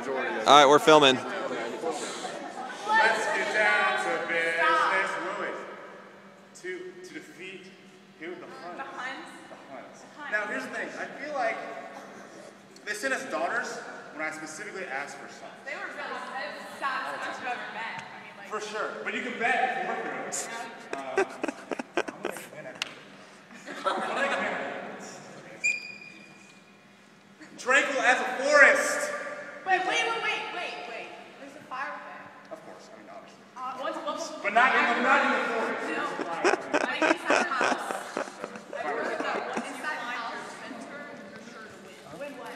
All right, we're filming. Let's get down to business. Wait. To defeat who? The Huns. The Huns? The Huns. Now, here's the thing. I feel like they sent us daughters when I specifically asked for some. They were really sad that you've ever met. I mean, like, for sure. But you can bet if you work for it. Tranquil as a forest. Wait. There's a fire pit. Of course, I mean, obviously. But not in the forest. No. I think inside the house. I heard that once inside the house, enter, you're sure to win. Win what?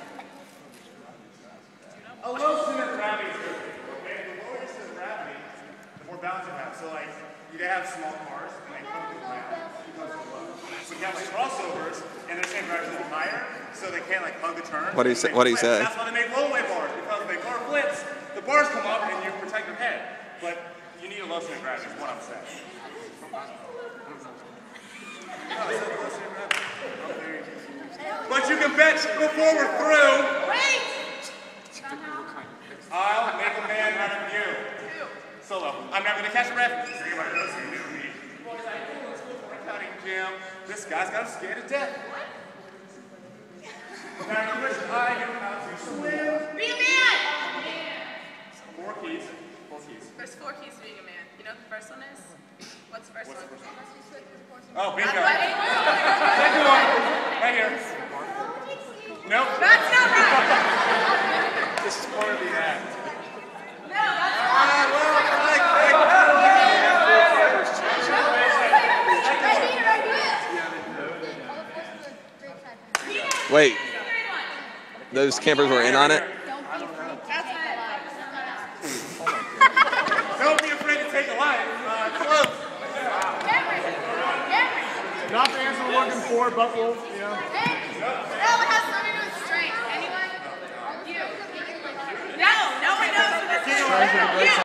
A low center of gravity is good. Okay? The lower your center of gravity, the more balance you have. So, like, you have small cars, and they come to the ground. You go so low. So you have, like, crossovers, and their center of gravity is higher, so they can't, like, hug the turn. What do you say? What do you say? That's why they make low-way bars, because if the car flips, the bars come up, and you protect your head. But you need a low center of gravity, is what I'm saying. But you can bet before we're through. Wait! I'll make a man out of you. Solo. I'm not going to catch a breath. Boys, I know let's go for a cutting gym. This guy's got him scared to death. Now you wish I knew how to swim. Be a man! 4 keys. 4 keys. There's 4 keys to being a man. You know what the first one is? What's the first one? Oh, bingo. Right. Second one. Right here. Nope. That's not right! This is part of the act. No, that's Wait, those campers were in on it? Don't be afraid to take a life. Close. Not the answer we're looking for, but we'll, you know. No, it has something to do with strength. Anyone? You. No one knows what this is.